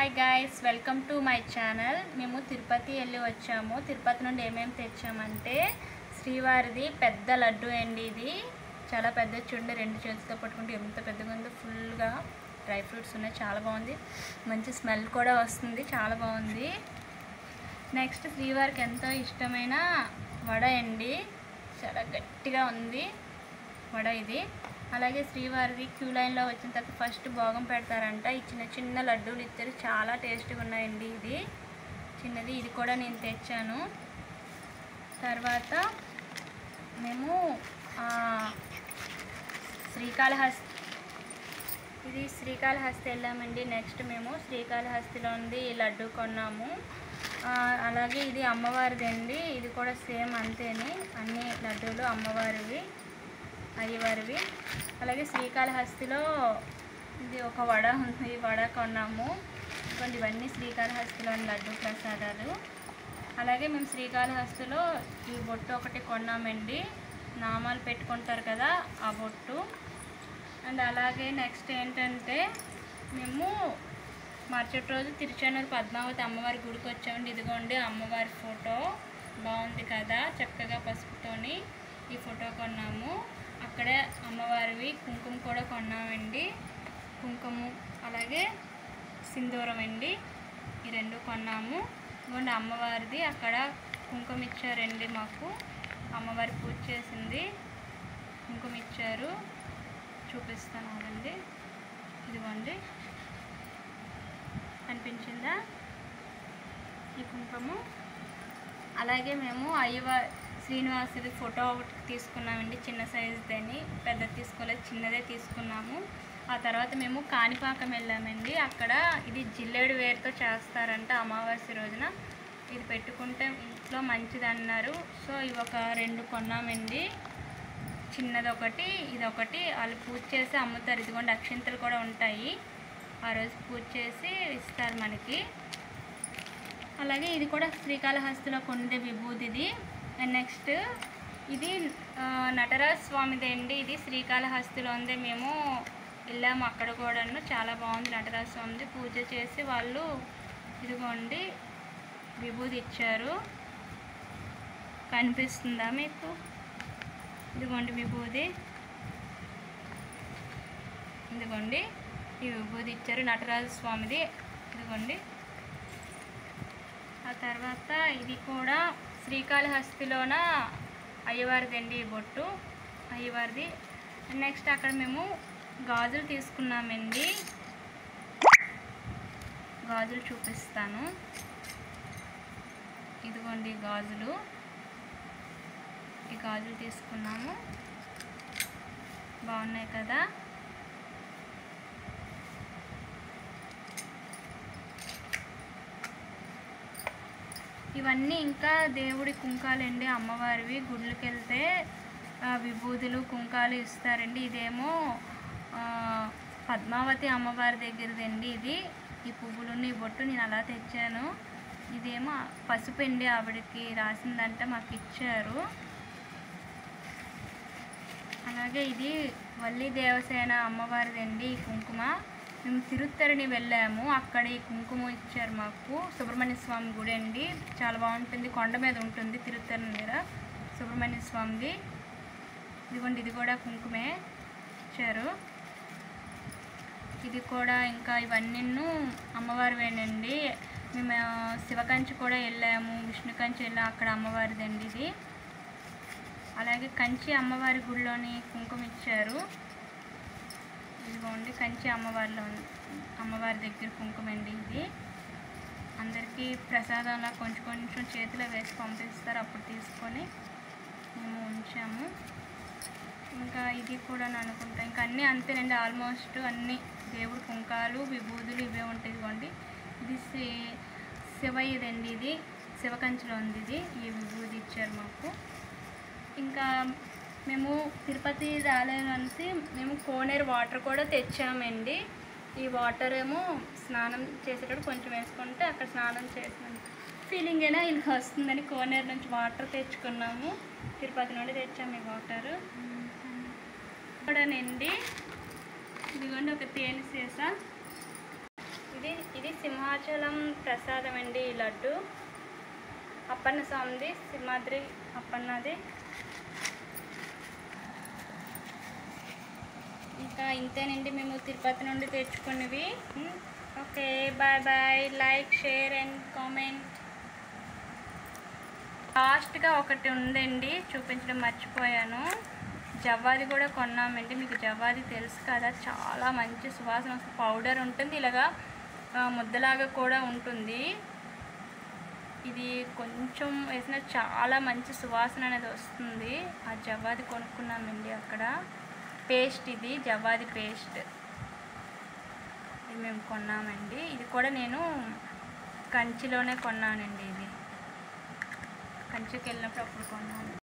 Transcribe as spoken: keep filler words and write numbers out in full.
Hi guys, welcome to my channel. మేము తిరుపతి వెళ్ళి వచ్చాము. తిరుపతి నుండి ఏమేమి తెచ్చామంటే శ్రీవారిది పెద్ద లడ్డు అండి. ఇది చాలా పెద్ద, చూడండి, రెండు చేతులతో పట్టుకుంటే ఎంత పెద్దగా ఉందో. ఫుల్గా డ్రై ఫ్రూట్స్ ఉన్నాయి, చాలా బాగుంది. మంచి స్మెల్ కూడా వస్తుంది, చాలా బాగుంది. నెక్స్ట్ శ్రీవారికి ఎంతో ఇష్టమైన వడ అండి, చాలా గట్టిగా ఉంది వడ ఇది. అలాగే శ్రీవారిది క్యూ లైన్లో వచ్చిన తర్వాత ఫస్ట్ భోగం పెడతారంట. ఈ చిన్న చిన్న లడ్డూలు ఇచ్చారు, చాలా టేస్ట్గా ఉన్నాయండి. ఇది చిన్నది, ఇది కూడా నేను తెచ్చాను. తర్వాత మేము శ్రీకాళహస్తి ఇది శ్రీకాళహస్తి వెళ్ళామండి. నెక్స్ట్ మేము శ్రీకాళహస్తిలో ఉంది ఈ లడ్డు కొన్నాము. అలాగే ఇది అమ్మవారిది అండి, ఇది కూడా సేమ్ అంతేనే, అన్ని లడ్డూలు అమ్మవారివి అయ్యవారివి. అలాగే శ్రీకాళహస్తిలో ఇది ఒక వడ ఉంది, ఈ వడ కొన్నాము. కొన్ని ఇవన్నీ శ్రీకాళహస్తిలోని లడ్డు ప్రసాదాలు. అలాగే మేము శ్రీకాళహస్తిలో ఈ బొట్టు ఒకటి కొన్నామండి, నామాలు పెట్టుకుంటారు కదా ఆ బొట్టు. అండ్ అలాగే నెక్స్ట్ ఏంటంటే మేము మరుసటి రోజు తిరుచానూరు పద్మావతి అమ్మవారి గుడికి వచ్చామండి. ఇదిగోండి అమ్మవారి ఫోటో, బాగుంది కదా, చక్కగా పసుపుతోని ఈ ఫోటో కొన్నాము. అక్కడే అమ్మవారివి కుంకుమ కూడా కొన్నామండి, కుంకుమ అలాగే సింధూరం అండి, ఈ రెండు కొన్నాము. ఇదిగోండి అమ్మవారిది, అక్కడ కుంకుమ ఇచ్చారండి మాకు. అమ్మవారి పూజ చేసింది, కుంకుమ ఇచ్చారు, చూపిస్తాను అదండి. ఇదిగోండి, అనిపించిందా ఈ కుంకుమ. అలాగే మేము అయ్యవారి శ్రీనివాసుడి ఫోటో ఒకటి తీసుకున్నామండి, చిన్న సైజుదని, పెద్ద తీసుకోలేదు, చిన్నదే తీసుకున్నాము. ఆ తర్వాత మేము కాణిపాకం వెళ్ళామండి. అక్కడ ఇది జిల్లేడు వేరుతో చేస్తారంట అమావాస్య రోజున. ఇది పెట్టుకుంటే ఇంట్లో మంచిది అన్నారు. సో ఇవి ఒక రెండు కొన్నామండి, చిన్నది ఒకటి, ఇది ఒకటి. వాళ్ళు పూజ చేసి అమ్ముతారు. ఇదిగోండి అక్షింతలు కూడా ఉంటాయి, ఆ రోజు పూజ చేసి ఇస్తారు మనకి. అలాగే ఇది కూడా శ్రీకాళహస్తిలో కొండే విభూతిది. అండ్ నెక్స్ట్ ఇది నటరాజ స్వామిది అండి, ఇది శ్రీకాళహస్తిలో ఉంది. మేము వెళ్ళాము అక్కడ కూడాను, చాలా బాగుంది నటరాజ స్వామిది. పూజ చేసి వాళ్ళు ఇదిగోండి విభూతి ఇచ్చారు, కనిపిస్తుందా మీకు? ఇదిగోండి విభూతి, ఇదిగోండి ఈ విభూతి ఇచ్చారు నటరాజ స్వామిది, ఇదిగోండి. ఆ తర్వాత ఇది కూడా శ్రీకాళహస్తిలోన అయ్యవారిది అండి, ఈ బొట్టు అయ్యవారిది. నెక్స్ట్ అక్కడ మేము గాజులు తీసుకున్నామండి, గాజులు చూపిస్తాను. ఇదిగోండి గాజులు, ఈ గాజులు తీసుకున్నాము, బాగున్నాయి కదా. ఇవన్నీ ఇంకా దేవుడి కుంకాలండి, అమ్మవారివి. గుళ్ళకి వెళ్తే విభూతులు కుంకాలు ఇస్తారండి. ఇదేమో పద్మావతి అమ్మవారి దగ్గరదండి ఇది. ఈ పువ్వులుని ఈ బొట్టు నేను అలా తెచ్చాను. ఇదేమో పసుపు అండి, ఆవిడకి రాసిందంటే మాకు ఇచ్చారు. అలాగే ఇది వల్లి దేవసేన అమ్మవారిదండి ఈ కుంకుమ. మేము తిరుత్తరిని వెళ్ళాము, అక్కడ ఈ కుంకుమ ఇచ్చారు మాకు. సుబ్రహ్మణ్య స్వామి గుడి అండి, చాలా బాగుంటుంది, కొండ మీద ఉంటుంది తిరుత్తరి దగ్గర సుబ్రహ్మణ్య స్వామిది. ఇదిగోండి ఇది కూడా కుంకుమే ఇచ్చారు. ఇది కూడా ఇంకా ఇవన్నీ అమ్మవారివేనండి. మేము శివకంచి కూడా వెళ్ళాము, విష్ణు కంచి వెళ్ళాము, అక్కడ అమ్మవారిదండి ఇది. అలాగే కంచి అమ్మవారి గుడిలోని కుంకుమ ఇచ్చారు. ఇదిగోండి కంచి అమ్మవారిలో అమ్మవారి దగ్గర కుంకుమ అండి ఇది. అందరికీ ప్రసాదంలా కొంచెం కొంచెం చేతిలో వేసి పంపిస్తారు, అప్పుడు తీసుకొని మేము ఉంచాము. ఇంకా ఇది కూడా అనుకుంటా, ఇంకా అన్నీ అంతేనండి, ఆల్మోస్ట్ అన్నీ దేవుడు కుంకాలు విభూతులు ఇవే ఉంటాయి. ఇదిగోండి ఇది శ్రీ శివయ్యదండి, ఇది శివకంచిలో ఉంది ఇది. ఈ విభూతి ఇచ్చారు మాకు. ఇంకా మేము తిరుపతి రాలేనంటే మేము కోనేరు వాటర్ కూడా తెచ్చామండి. ఈ వాటర్ ఏమో స్నానం చేసేటప్పుడు కొంచెం వేసుకుంటే అక్కడ స్నానం చేసిన ఫీలింగ్ అయినా ఇలా వస్తుందని కోనేరు నుంచి వాటర్ తెచ్చుకున్నాము. తిరుపతి నుండి తెచ్చాము ఈ వాటర్ కూడానండి. ఇదిగోండి ఒక తేనె సీసా, ఇది ఇది సింహాచలం ప్రసాదం అండి. ఈ లడ్డు అప్పన్న స్వామిది, సింహాద్రి అప్పన్నది. ఇంకా ఇంతేనండి మేము తిరుపతి నుండి తెచ్చుకున్నవి. Okay, bye bye. Like, share and comment. లాస్ట్గా ఒకటి ఉందండి, చూపించడం మర్చిపోయాను. జవ్వాది కూడా కొన్నామండి. మీకు జవ్వాది తెలుసు కదా, చాలా మంచి సువాసన వస్తుంది. పౌడర్ ఉంటుంది, ఇలాగా ముద్దలాగా కూడా ఉంటుంది. ఇది కొంచెం వేసిన చాలా మంచి సువాసన అనేది వస్తుంది. ఆ జవ్వాది కొనుక్కున్నామండి అక్కడ. పేస్ట్, ఇది జవ్వాది పేస్ట్ ఇది మేము కొన్నామండి. ఇది కూడా నేను కంచిలోనే కొన్నానండి. ఇది కంచికి వెళ్ళినప్పుడు అప్పుడు కొన్నాను.